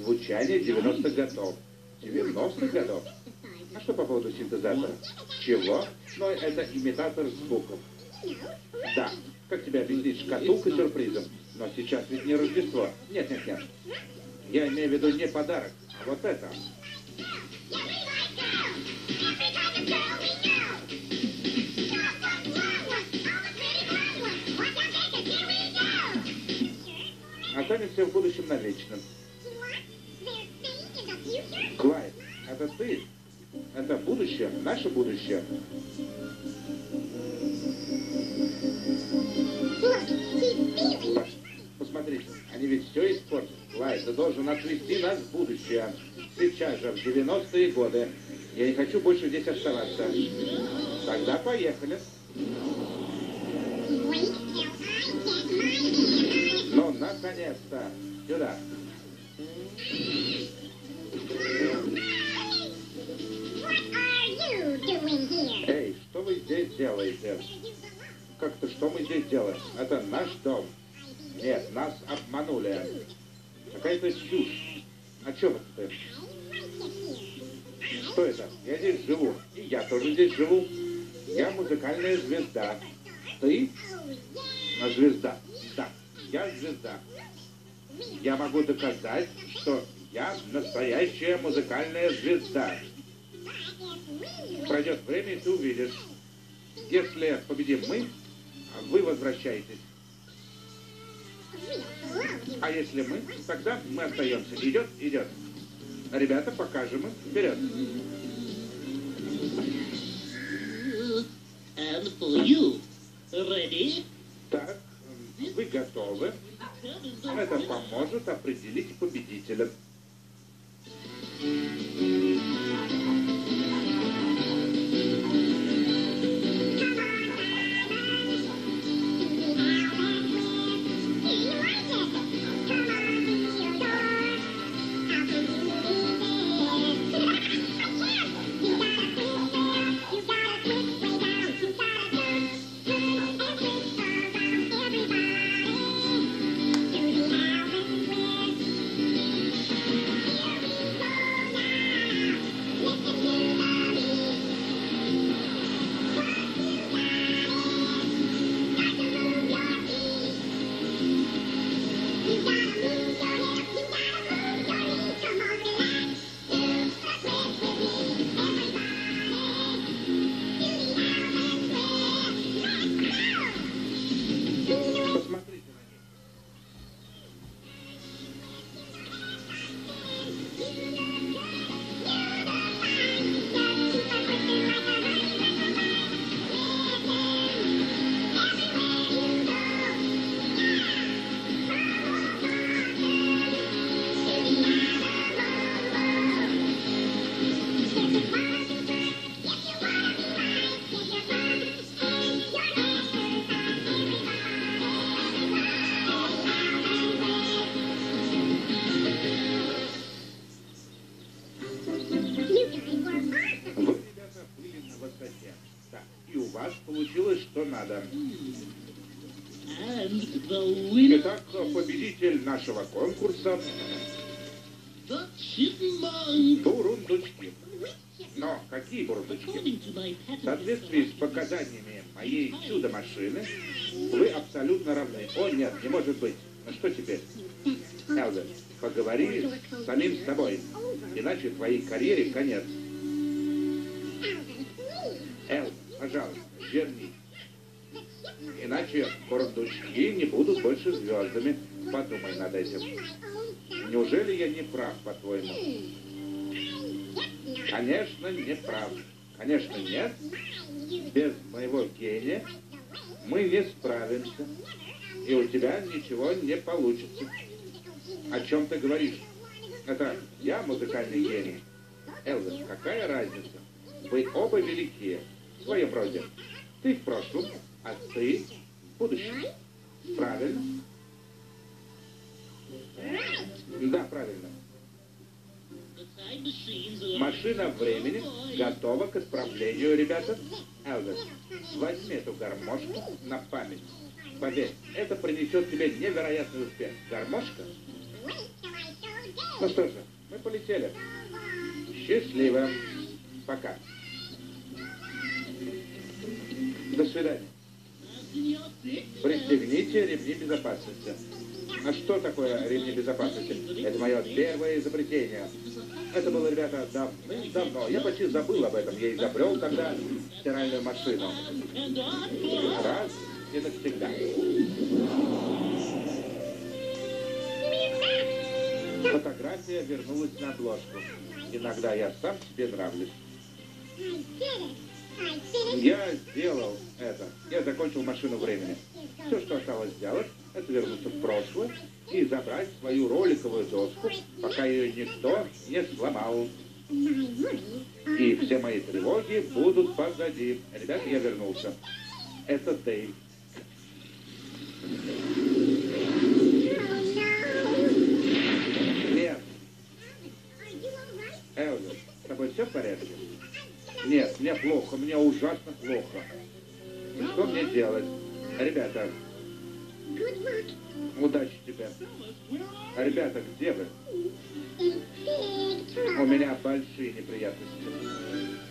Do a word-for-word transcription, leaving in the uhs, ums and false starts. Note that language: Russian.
звучание девяностых годов. девяностых годов? А что по поводу синтезатора? Чего? Ну, это имитатор звуков. Да. Как тебе объяснить, шкатулка сюрпризом? Но сейчас ведь не Рождество. Нет, нет, нет. Я имею в виду не подарок, а вот это. Останемся в будущем навечно. Клайд, это ты? Это будущее, наше будущее. Посмотрите, они ведь все испортят. Клайд, ты должен отвезти нас в будущее. Сейчас же, в девяностые годы. Я не хочу больше здесь оставаться. Тогда поехали. Ну, наконец-то. Сюда. Эй, что вы здесь делаете? Как-то что мы здесь делаем? Это наш дом. Нет, нас обманули. Какая-то чушь. О чем это ты? Что это? Я здесь живу. И я тоже здесь живу. Я музыкальная звезда. Ты? А звезда. Да, я звезда. Я могу доказать, что я настоящая музыкальная звезда. Пройдет время, и ты увидишь. Если победим мы, вы возвращаетесь. А если мы, тогда мы остаемся. Идет? Идет. Ребята, покажем им. Вперед. And for you. Ready? Так, вы готовы? Это поможет определить победителя. Получилось, что надо. Итак, победитель нашего конкурса бурундучки. Но какие бурундучки? В соответствии с показаниями моей чудо-машины вы абсолютно равны. О, нет, не может быть. Ну что теперь? Элвин, поговори с самим собой, иначе твоей карьере конец. Элвин, пожалуйста, верни. Иначе бурундучки не будут больше звездами. Подумай над этим. Неужели я не прав, по-твоему? Конечно, не прав. Конечно, нет. Без моего гения мы не справимся. И у тебя ничего не получится. О чем ты говоришь? Это я музыкальный гений. Элвин, какая разница? Вы оба великие. В своем роде. Ты в прошлом, а ты в будущем. Правильно? Да, правильно. Машина времени готова к исправлению, ребята. Элвис, возьми эту гармошку на память. Поверь, это принесет тебе невероятный успех. Гармошка? Ну что же, мы полетели. Счастливо. Пока. До свидания. Пристегните ремни безопасности. А что такое ремни безопасности? Это мое первое изобретение. Это было, ребята, давным-давно. Я почти забыл об этом. Я изобрел тогда стиральную машину. Раз и навсегда. Фотография вернулась на обложку. Иногда я сам себе нравлюсь. Я сделал это. Я закончил машину времени. Все, что осталось сделать, это вернуться в прошлое и забрать свою роликовую доску, пока ее никто не сломал. И все мои тревоги будут позади. Ребята, я вернулся. Это Дэйв. Нет. Элвин, с тобой все в порядке? Нет, мне плохо, мне ужасно плохо. И что мне делать? Ребята, удачи тебе. Ребята, где вы? У меня большие неприятности.